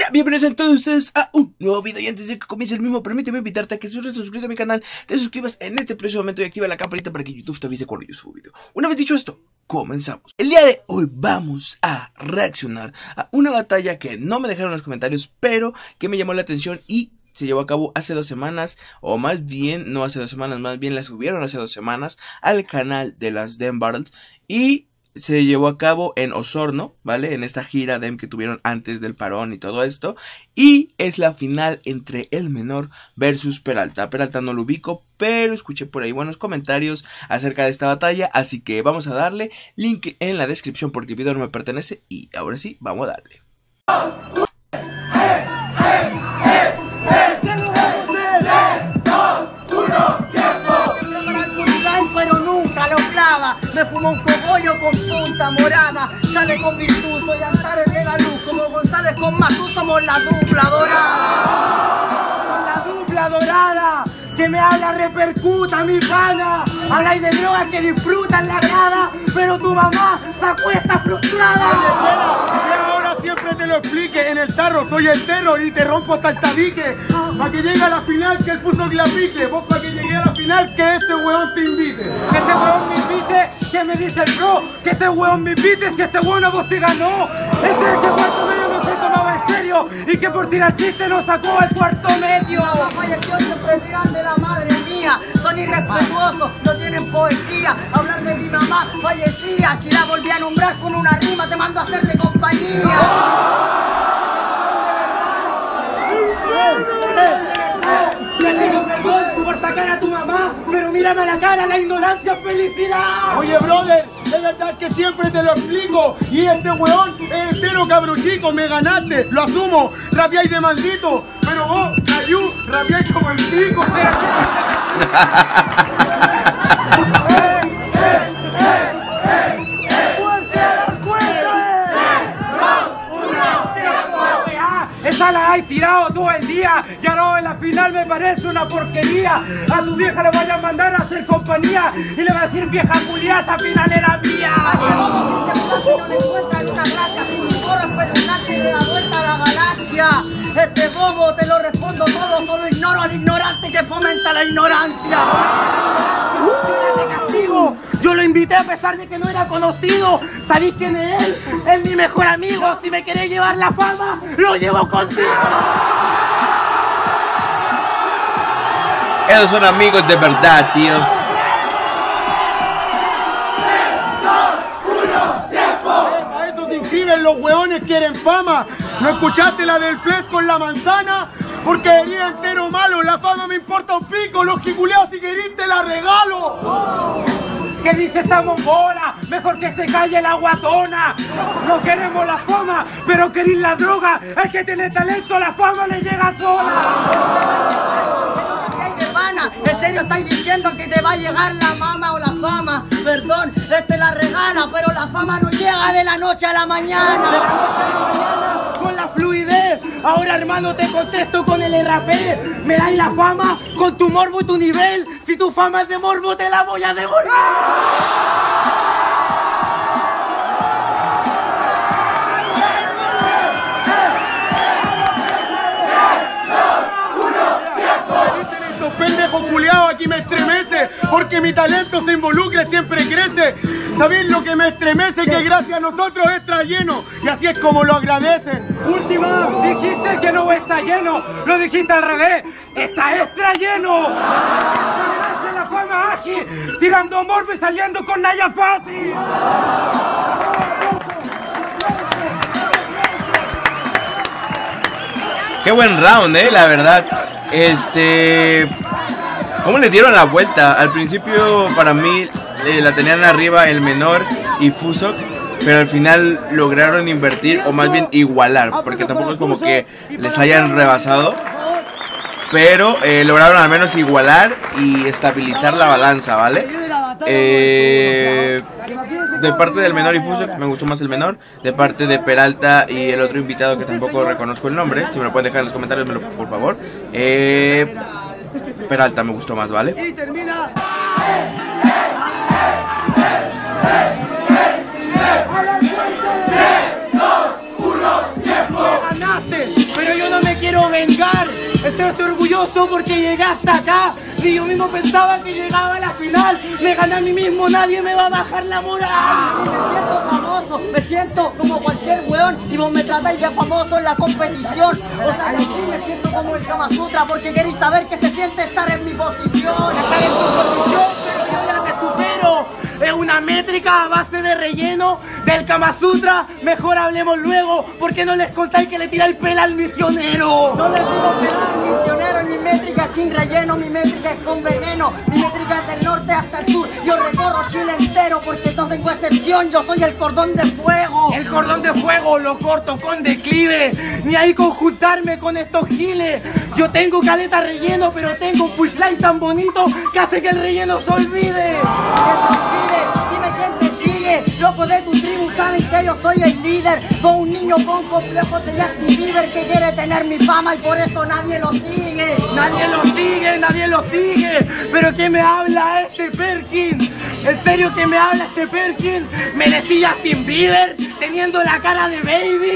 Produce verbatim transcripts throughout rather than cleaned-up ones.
bienvenidos a todos ustedes a un nuevo video. Y antes de que comience el mismo, permíteme invitarte a que si no estás suscrito a mi canal, te suscribas en este preciso momento y activa la campanita para que YouTube te avise cuando yo subo video. Una vez dicho esto, comenzamos. El día de hoy vamos a reaccionar a una batalla que no me dejaron en los comentarios, pero que me llamó la atención y se llevó a cabo hace dos semanas, o más bien, no hace dos semanas, más bien la subieron hace dos semanas al canal de las Dem Battles. Y se llevó a cabo en Osorno, ¿vale? En esta gira Dem que tuvieron antes del parón y todo esto. Y es la final entre el menor versus Peralta. Peralta no lo ubico, pero escuché por ahí buenos comentarios acerca de esta batalla. Así que vamos a darle link en la descripción porque el video no me pertenece. Y ahora sí, vamos a darle. Me fumo un cogollo con punta morada. Sale con virtud, soy Antares de la luz. Como González con Mazú somos la dupla dorada. La dupla dorada, que me habla repercuta mi pana. Habláis de drogas que disfrutan la grada, pero tu mamá se acuesta frustrada. Oye, espera, que ahora siempre te lo explique. En el tarro soy el terror y te rompo hasta el tabique. Pa' que llegue a la final que el fuso la pique. Vos pa' que llegue a la final que este weón te invite. Que este weón me invite, que me dice el bro. Que este weón me invite si este weón a vos te ganó. Este es que cuarto medio no se tomaba en serio y que por tirar chiste nos sacó el cuarto medio. Falleció siempre dirán de la madre mía. Son irrespetuosos, no tienen poesía. Hablar de mi mamá fallecía. Si la volví a nombrar con una rima te mando a hacerle compañía. Te pido perdón por sacar a tu mamá, pero mírame a la cara, la ignorancia es felicidad. Oye, brother, es verdad que siempre te lo explico. Y este weón es entero cabruchico. Me ganaste, lo asumo. Rabiáis de maldito. Pero vos, Cayu, rabiáis como el pico. Esa la hay tirado todo el día y ahora en la final me parece una porquería. A tu vieja le voy a mandar a hacer compañía y le va a decir vieja culiá, esa final era mía. A que vamos sin temblor que no le encuentran una gracia. Sin mi gorro espeluznante le da vuelta a la galaxia. Este bobo te lo respondo todo, solo ignoro al ignorante que fomenta la ignorancia. Uh, yo lo invité a pesar de que no era conocido. ¿Sabéis quién es él? Es mi mejor amigo. Si me querés llevar la fama, lo llevo contigo. Esos son amigos de verdad, tío. A eso se inscriben los weones, quieren fama. ¿No escuchaste la del pez con la manzana? Porque sería entero malo, la fama me importa un pico. Los jiculeados si querís te la regalo. ¿Qué dice esta mongola? Mejor que se calle la guatona. No queremos la fama, pero queréis la droga. El que tiene talento, la fama le llega sola. ¿En serio estáis diciendo que te va a llegar la mama o la fama? Perdón, este la regala, pero la fama no llega de la noche a la mañana. De la noche a la mañana, con la fluidez. Ahora, hermano, te contesto con el R P. Me dais la fama con tu morbo y tu nivel. Si tu fama es de morbo, te la voy a devolver. Pendejo culiao, aquí me estremece, porque mi talento se involucra y siempre crece. ¿Sabéis lo que me estremece? Que gracias a nosotros está lleno, y así es como lo agradecen. Última, dijiste que no está lleno, lo dijiste al revés, está extra lleno. La fama ágil, tirando morbo y saliendo con Naya fácil. Qué buen round, eh, la verdad. Este... ¿Cómo le dieron la vuelta? Al principio para mí eh, la tenían arriba el menor y Fusok, pero al final lograron invertir o más bien igualar, porque tampoco es como que les hayan rebasado, pero eh, lograron al menos igualar y estabilizar la balanza, ¿vale? Eh, de parte del menor y Fusok me gustó más el menor. De parte de Peralta y el otro invitado que tampoco reconozco el nombre, si me lo pueden dejar en los comentarios, me lo, por favor. Eh... Peralta me gustó más, ¿vale? Y termina. tres, dos, uno, tiempo. estoy orgulloso porque llegué hasta acá. Ni yo mismo pensaba que llegaba a la final. Me gané a mí mismo, nadie me va a bajar la moral. Me siento famoso, me siento como cualquier weón y vos me tratáis de famoso en la competición. O sea, que aquí me siento como el Kama Sutra porque queréis saber qué se siente estar en mi posición. Estar en tu posición, pero yo ya te supero. Es una métrica a base de relleno del Kama Sutra. Mejor hablemos luego, porque no les contáis que le tira el pelo al misionero. No les digo pelar al misionero, mi métrica es sin relleno, mi métrica es con veneno. Mi métrica es del norte hasta el sur, yo recorro Chile entero porque no tengo excepción, yo soy el cordón de fuego. El cordón de fuego lo corto con declive, ni ahí con juntarme con estos giles. Yo tengo caleta relleno, pero tengo un pushline tan bonito que hace que el relleno se olvide. Que se olvide, dime quién te sigue. Locos de tu tribu saben que yo soy el líder. Con un niño con complejos de Justin Bieber que quiere tener mi fama y por eso nadie lo sigue. Nadie lo sigue, nadie lo sigue. Pero ¿qué me habla este Perkin? ¿En serio que me habla este Perkin? ¿Me decía Justin Bieber teniendo la cara de baby?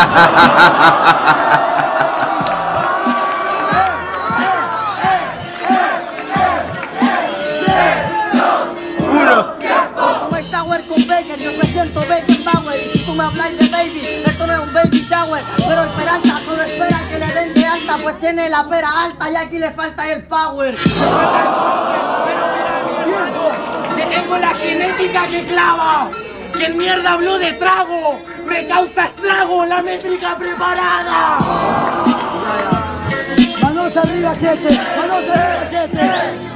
Yo me siento baby power y si tú me hablas de baby, esto no es un baby shower. Pero el Peralta solo espera que le den de alta, pues tiene la pera alta y aquí le falta el power. Pero mira mi hermano, que tengo la genética que clava. ¿Quién mierda habló de trago? Me causa estrago la métrica preparada. Manos arriba, gente. Manos arriba, gente.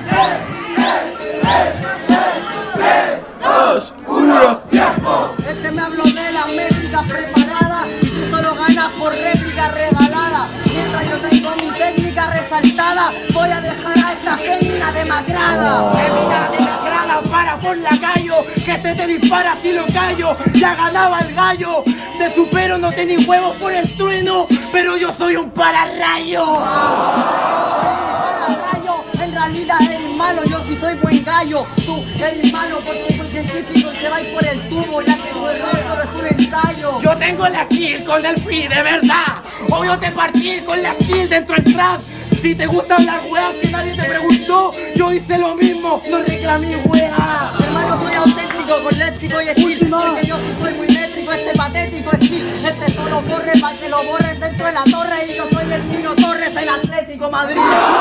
Dos, uno, tiempo. Este me habló de la métrica preparada y tú solo ganas por réplica regalada. Mientras yo tengo mi técnica resaltada, voy a dejar a esta fémina demacrada. Fémina demacrada, para por la gallo, que este te dispara si lo callo. Ya ganaba el gallo, te supero, no tenés huevos por el trueno, pero yo soy un pararrayo. En realidad eres malo, yo sí soy buen gallo. Tú eres malo porque soy científico y te vais por el tubo, ya que tu error solo es un ensayo. Yo tengo la kill con el free, de verdad. Obvio te partí con la kill dentro del trap. Si te gustan las weas que nadie te preguntó, yo hice lo mismo, no reclamé wea. Hermano, soy auténtico con léxico y estilo, porque yo sí soy muy métrico, este patético estilo. Este solo corre para que lo borren dentro de la torre y yo soy el niño Torres, el Atlético Madrid.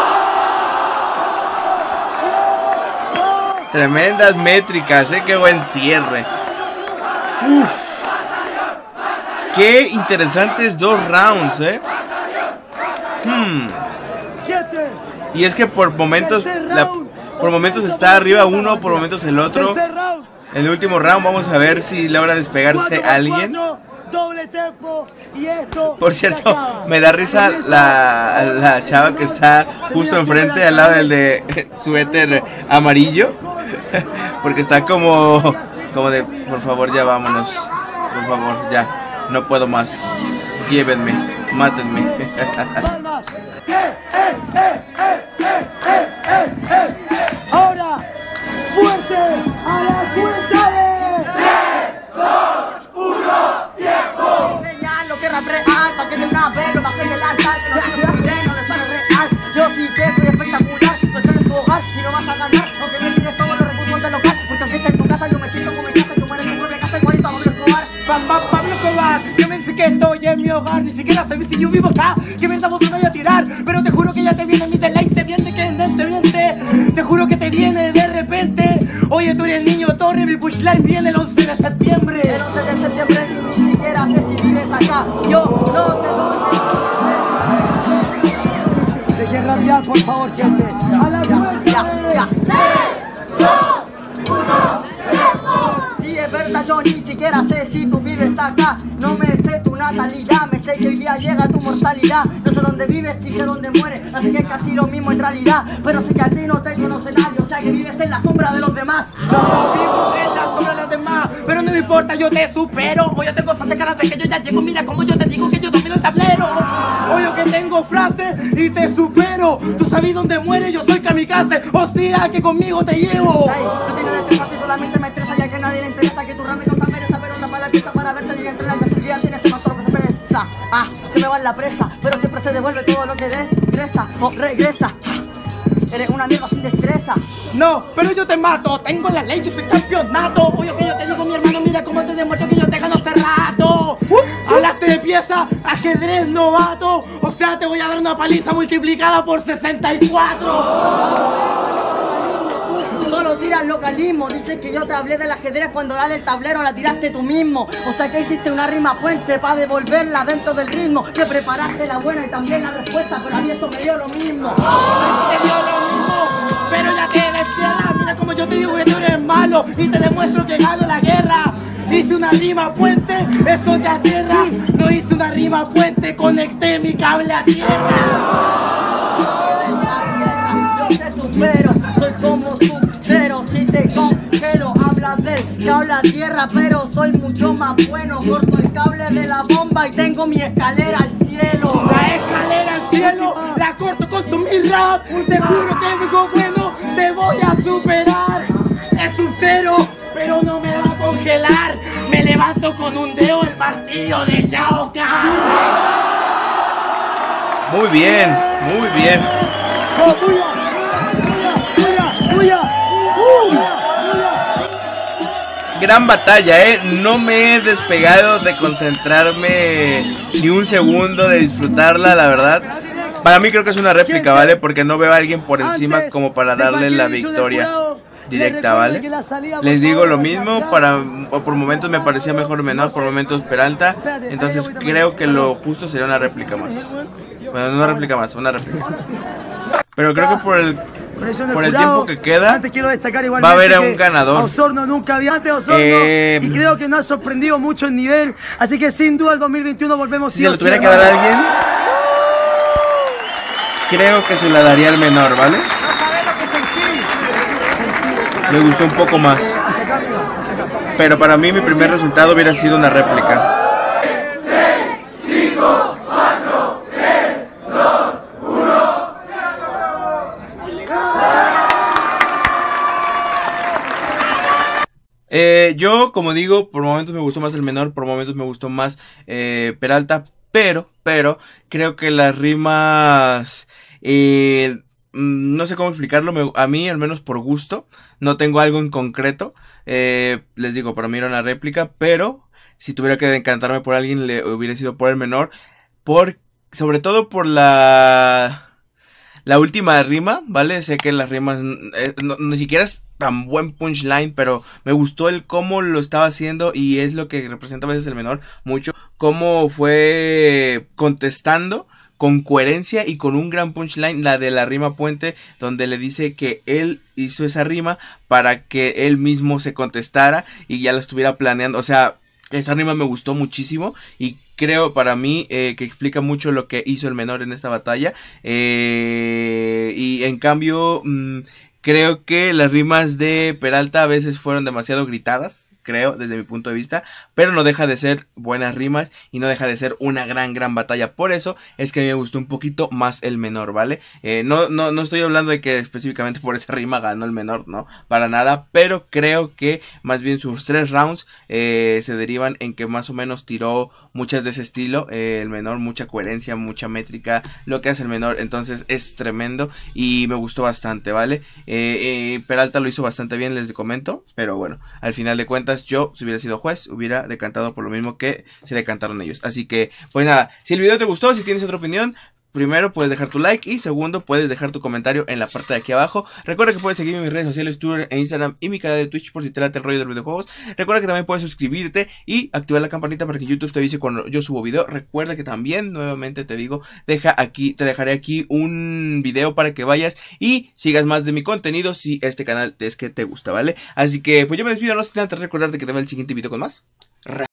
tremendas métricas, eh, qué buen cierre. Uf. Qué interesantes dos rounds, eh. Hmm. Y es que por momentos la, por momentos está arriba uno, por momentos el otro. En el último round vamos a ver si logra despegarse alguien. Por cierto, me da risa la, la chava que está justo enfrente, al lado del de suéter amarillo. Porque está como, como de, por favor, ya vámonos. Por favor, ya, no puedo más. Llévenme, mátenme. Ahora, fuerte a la cuenta de tres, dos, uno, tiempo. Señalo que rap real, pa' que de una vez lo bajé del altar, que no tiene poder, no les paro real. Yo sí que soy espectacular, no estás en tu hogar y no vas a ganar, aunque me tires todos los recursos del local, porque aunque estés en tu casa yo me siento como en casa y tú mueres en tu propia casa igualito a Pablo Escobar. Pam, pam, Pablo Escobar, yo me dice que estoy en mi hogar, ni siquiera sé si yo vivo acá, que mierda vos me vaya a tirar, pero te juro que ya te viene mi delay, te viene que te viene, te juro que te viene de repente. Oye, tú eres niño Torre, mi pushline viene el once de septiembre. El once de septiembre ni siquiera sé si vives acá, yo no sé dónde. Dejen rabiar, por favor, gente. A la cuenta. Ya, ya. tres, dos, uno, tiempo. Sí, es verdad, yo ni siquiera sé si tú vives acá. No me sé tu natalidad, me sé que hoy día llega tu mortalidad. No sé dónde vives, sí sé dónde mueres, así que es casi lo mismo en realidad. Pero sé que a ti no te conoce nadie, o sea que vives en la sombra de los demás. No vivo en la sombra de los demás, pero no me importa, yo te supero. Hoy yo tengo frases cada vez que yo ya llego, mira como yo te digo que yo domino el tablero. Hoy yo que tengo frases y te supero. Tú sabes dónde mueres, yo soy kamikaze, o sea que conmigo te llevo. Ay, no tienes estresarte, solamente me estresa ya que a nadie le interesa que tu rame no se merece, pero anda para la pista para verte y entre la día tienes más torpe se pesa. Ah, se me va en la presa, pero siempre se devuelve todo lo que regresa o regresa. Eres una mierda sin destreza. No, pero yo te mato, tengo la ley, yo soy campeonato. Oye, que yo te digo, mi hermano, mira cómo te demuestro que yo te gano hace rato. Uh, uh. Hablaste de pieza, ajedrez novato. O sea, te voy a dar una paliza multiplicada por sesenta y cuatro. Solo tiras localismo, dices que yo te hablé del ajedrez cuando la del tablero la tiraste tú mismo. O sea que hiciste una rima puente para devolverla dentro del ritmo. Que preparaste la buena y también la respuesta, pero a mí eso me dio lo mismo. Te dio lo mismo, pero ya te despierras. Mira como yo te digo que tú eres malo y te demuestro que gano la guerra. Hice una rima puente, eso te aterra. No hice una rima puente, conecté mi cable a tierra. Yo te supero, soy como sub-cero. Si te congelo, hablas del cable a tierra, pero soy mucho más bueno. Corto el cable de la bomba y tengo mi escalera al cielo. La escalera al cielo, la corto con tu mil rap. Te juro que vengo bueno, te voy a superar. Es un cero, pero no me va a congelar. Me levanto con un dedo el martillo de Shao Kahn. Muy bien, muy bien. ¡Oh, tuya! ¡Tuya! ¡Tuya! ¡Tuya! Gran batalla, eh. No me he despegado de concentrarme ni un segundo, de disfrutarla, la verdad. Para mí creo que es una réplica, ¿vale? Porque no veo a alguien por encima como para darle la victoria directa, ¿vale? Les digo lo mismo, para por momentos me parecía mejor Menor, por momentos Peralta. Entonces creo que lo justo sería una réplica más. Bueno, no una réplica más, una réplica. Pero creo que por el por el tiempo que queda va a haber a un ganador. Osorno nunca había antes Osorno eh, y creo que nos ha sorprendido mucho el nivel. Así que sin duda el dos mil veintiuno volvemos. Si se lo tuviera que dar a alguien, creo que se la daría al Menor, ¿vale? Me gustó un poco más. Pero para mí mi primer resultado hubiera sido una réplica. Eh, yo, como digo, por momentos me gustó más el Menor, por momentos me gustó más eh, Peralta, pero, pero, creo que las rimas, eh, no sé cómo explicarlo, me, a mí, al menos por gusto, no tengo algo en concreto, eh, les digo, para mí era una réplica, pero, si tuviera que decantarme por alguien, le hubiera sido por el Menor, por, sobre todo por la... La última rima, ¿vale? Sé que las rimas eh, no, ni siquiera es tan buen punchline, pero me gustó el cómo lo estaba haciendo y es lo que representa a veces el Menor mucho. Cómo fue contestando con coherencia y con un gran punchline, la de la rima puente, donde le dice que él hizo esa rima para que él mismo se contestara y ya la estuviera planeando. O sea, esa rima me gustó muchísimo y creo para mí eh, que explica mucho lo que hizo el Menor en esta batalla. Eh, y en cambio, mmm, creo que las rimas de Peralta a veces fueron demasiado gritadas, creo, desde mi punto de vista, pero no deja de ser buenas rimas y no deja de ser una gran, gran batalla. Por eso es que a mí me gustó un poquito más el Menor, ¿vale? Eh, no, no, no estoy hablando de que específicamente por esa rima ganó el Menor, no, para nada, pero creo que más bien sus tres rounds eh, se derivan en que más o menos tiró muchas de ese estilo, eh, el Menor, mucha coherencia, mucha métrica, lo que hace el Menor, entonces es tremendo y me gustó bastante, ¿vale? Eh, eh, Peralta lo hizo bastante bien, les comento, pero bueno, al final de cuentas yo, si hubiera sido juez, hubiera decantado por lo mismo que se decantaron ellos. Así que, pues nada, si el video te gustó, si tienes otra opinión, primero puedes dejar tu like y segundo puedes dejar tu comentario en la parte de aquí abajo. Recuerda que puedes seguirme en mis redes sociales, Twitter e Instagram y mi canal de Twitch por si te late el rollo de los videojuegos. Recuerda que también puedes suscribirte y activar la campanita para que YouTube te avise cuando yo subo video. Recuerda que también, nuevamente te digo, deja aquí, te dejaré aquí un video para que vayas y sigas más de mi contenido si este canal es que te gusta, ¿vale? Así que pues yo me despido, no sin antes recordarte que te veo el siguiente video con más.